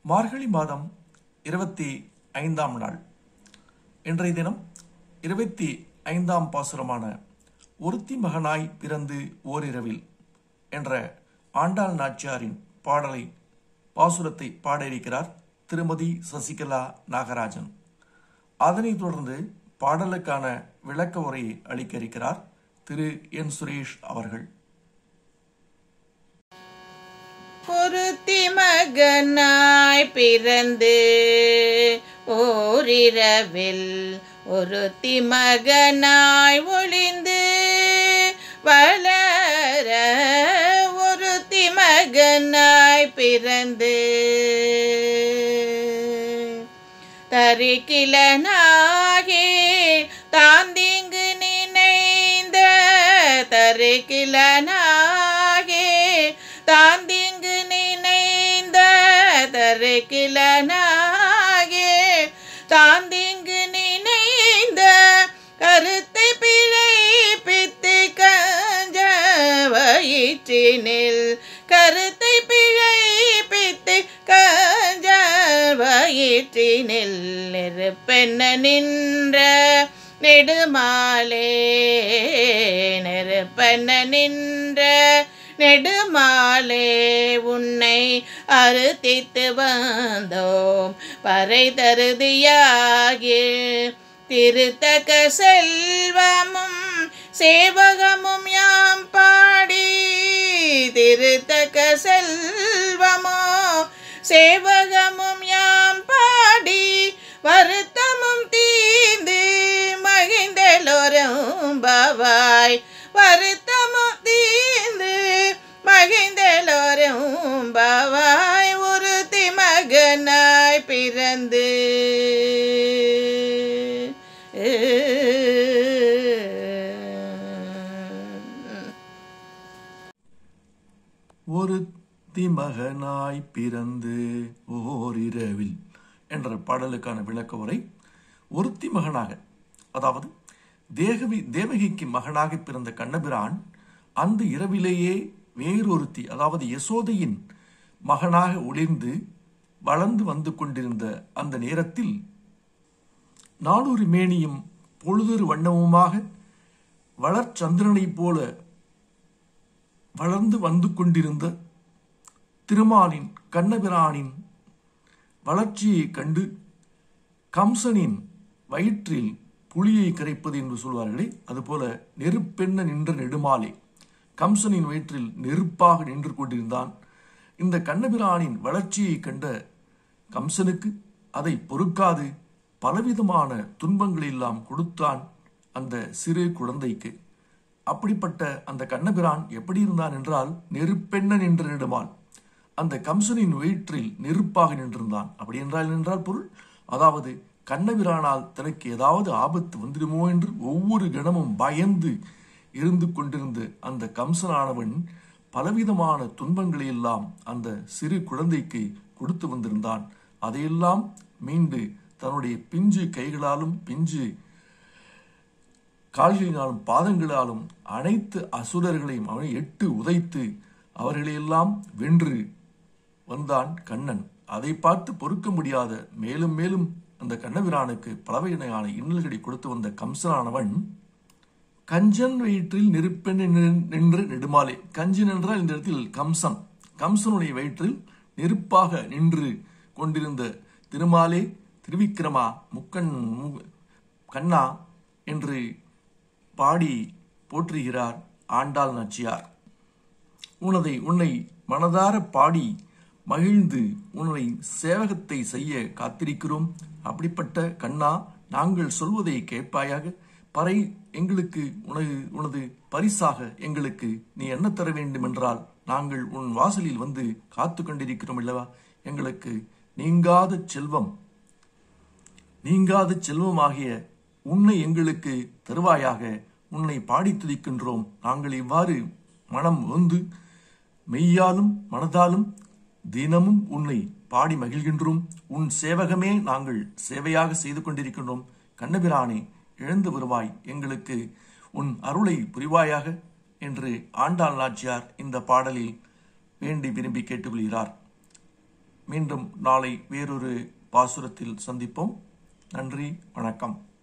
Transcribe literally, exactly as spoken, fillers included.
மார்கழி மாதம் இருபத்தி ஐந்தாம் நாள் இன்றைய தினம் இருபத்தி ஐந்தாம் பாசுரமான ஒருத்தி மகனாய் பிறந்து ஓரிரவில் என்ற ஆண்டாள் நாச்சியாரின் பாடலை பாசுரத்தை பாட இருக்கிறார் திருமதி சசிகலா நாகராஜன். அதனைத் தொடர்ந்து பாடலுக்கான விளக்க உரையை அளிக்க இருக்கிறார் திரு என் சுரேஷ் அவர்கள். ஒருத்தி மகனாய் பிறந்து ஓரிரவில் ஒருத்தி மகனாய் ஒளிந்து வளர ஒருத்தி மகனாய் பிறந்து தரிக்கிலனாகி தாந்திங்கு நினைந்த தரிக்கிலனாகி தாந்திங்கு நினைந்த தரிக்கிலனாகி தாந்திங்கு நினைந்த கருத்தை பிழைப்பித்து கஞ்ச வயிற்றினில் கருத்தை பிழைப்பித்து கஞ்ச வயிற்றினில் நெருப்பென்ன நின்ற நெடுமாலே நெருப்பென்ன நின்ற நெடுமாலே உன்னை அறுத்தித்து வந்தோம் பறை தருதியாகி திருத்தக்க செல்வமும் சேவகமும் யாம் பாடி திருத்தக்க செல்வமோ சேவகமும் யாம் பாடி வருத்தமும் தீந்து மகிழ்ந்தெல்லோரும் பவாய் வருத்தமும் தீந்து மகிழ்ந்தெல்லோரும் பவாய் ஒருத்தி மகனாய் பிறந்து ஒருத்தி மகனாய் பிறந்து ஓரிரவில் என்ற பாடலுக்கான விளக்க உரை. ஒருத்தி மகனாக, அதாவது தேகவி தேவகிக்கு மகனாக பிறந்த கண்ணபிரான் அந்த இரவிலேயே வேறொருத்தி, அதாவது யசோதையின் மகனாக ஒளிர்ந்து வளர்ந்து வந்து கொண்டிருந்த அந்த நேரத்தில் நானூறு மேனியும் பொழுதொரு வண்ணமுமாக வளர்ச்சந்திரனைப் போல வளர்ந்து வந்து கொண்டிருந்த திருமாலின் கண்ணபிரானின் வளர்ச்சியை கண்டு கம்சனின் வயிற்றில் புலியை கரைப்பது என்று சொல்வார்களே, அதுபோல நெருப்பென்ன நின்ற நெடுமாலே கம்சனின் வயிற்றில் நெருப்பாக நின்று கொண்டிருந்தான். இந்த கண்ணபிரானின் வளர்ச்சியை கண்ட கம்சனுக்கு அதை பொறுக்காது பலவிதமான துன்பங்களை எல்லாம் கொடுத்தான் அந்த சிறு குழந்தைக்கு. அப்படிப்பட்ட அந்த கண்ணபிரான் எப்படி இருந்தான் என்றால் நெருப்பென்ன நின்ற நெடுமால், அந்த கம்சனின் வயிற்றில் நெருப்பாக நின்றிருந்தான். அப்படி என்றால் என்றால் பொருள், அதாவது கண்ணபிரானால் தனக்கு ஏதாவது ஆபத்து வந்துடுமோ என்று ஒவ்வொரு கணமும் பயந்து இருந்து கொண்டிருந்த அந்த கம்சனானவன் பலவிதமான துன்பங்களை எல்லாம் அந்த சிறு குழந்தைக்கு கொடுத்து வந்திருந்தான். அதையெல்லாம் மீண்டு தன்னுடைய பிஞ்சு கைகளாலும் பிஞ்சு கால்களினாலும் பாதங்களாலும் அனைத்து அசுரர்களையும் அவனை எட்டு உதைத்து அவர்களையெல்லாம் வென்று வந்தான் கண்ணன். அதை பார்த்து பொறுக்க முடியாத மேலும் மேலும் அந்த கண்ணபிரானுக்கு பலவகையான இன்னல்களை கொடுத்து வந்த கம்சனானவன் கஞ்சன் வயிற்றில் நெருப்பென நின்று நெடுமாலே, கஞ்சன் என்றால் இந்த இடத்தில் கம்சன், கம்சனுடைய வயிற்றில் நெருப்பாக நின்று கொண்டிருந்த திருமாலே, திருவிக்கிரமா, முக்கண் கண்ணா என்று பாடி போற்றுகிறார் ஆண்டாள் நாச்சியார். உனதை உன்னை மனதார பாடி மகிழ்ந்து உன்னை சேவகத்தை செய்ய காத்திருக்கிறோம். அப்படிப்பட்ட கண்ணா, நாங்கள் சொல்வதை கேட்பாயாக. பறை எங்களுக்கு உனது உனது பரிசாக எங்களுக்கு நீ என்ன தர வேண்டும் என்றால் நாங்கள் உன் வாசலில் வந்து காத்து கொண்டிருக்கிறோம் அல்லவா. எங்களுக்கு நீங்காத செல்வம் நீங்காத செல்வமாகிய உன்னை எங்களுக்கு தருவாயாக. உன்னை பாடி துதிக்கின்றோம். நாங்கள் இவ்வாறு மனம் வந்து மெய்யாலும் மனதாலும் தினமும் உன்னை பாடி மகிழ்கின்றோம். உன் சேவகமே நாங்கள் சேவையாக செய்து கொண்டிருக்கின்றோம். கண்ணபிரானே, எழுந்து வருவாய், எங்களுக்கு உன் அருளை புரிவாயாக என்று ஆண்டாள் நாச்சியார் இந்த பாடலில் வேண்டி விரும்பி கேட்டுக்கொள்கிறார். மீண்டும் நாளை வேறொரு பாசுரத்தில் சந்திப்போம். நன்றி, வணக்கம்.